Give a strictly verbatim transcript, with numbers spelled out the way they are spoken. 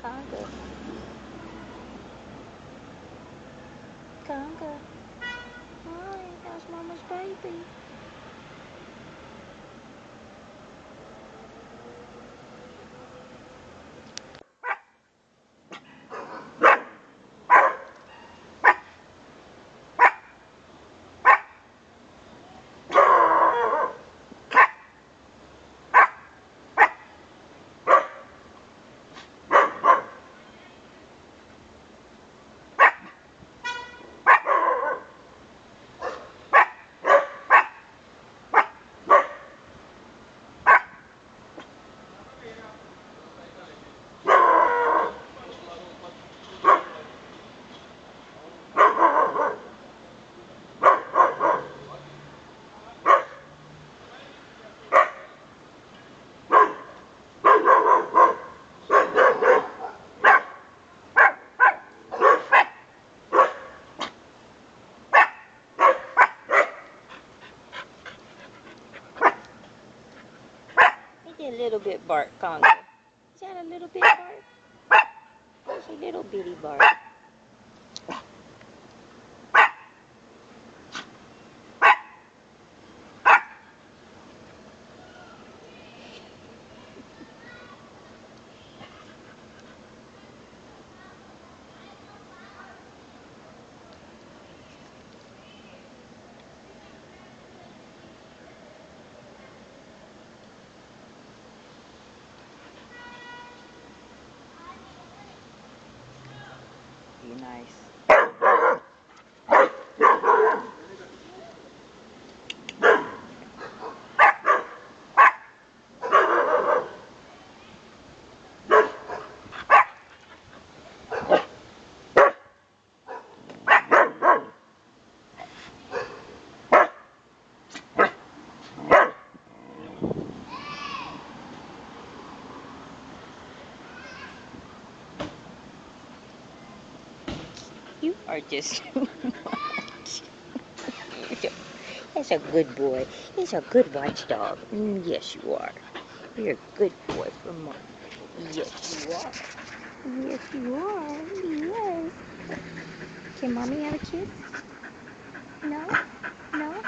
Conga. Conga. Hi, that's Mama's baby. He did a little bit bark, Conga. Is that a little bit bark? That's a little bitty bark. Be nice. You are just too much. That's a good boy. He's a good watchdog. Mm, yes, you are. You're a good boy for Mom. Yes, you are. Yes, you are. Yes. Can Mommy have a kiss? No? No?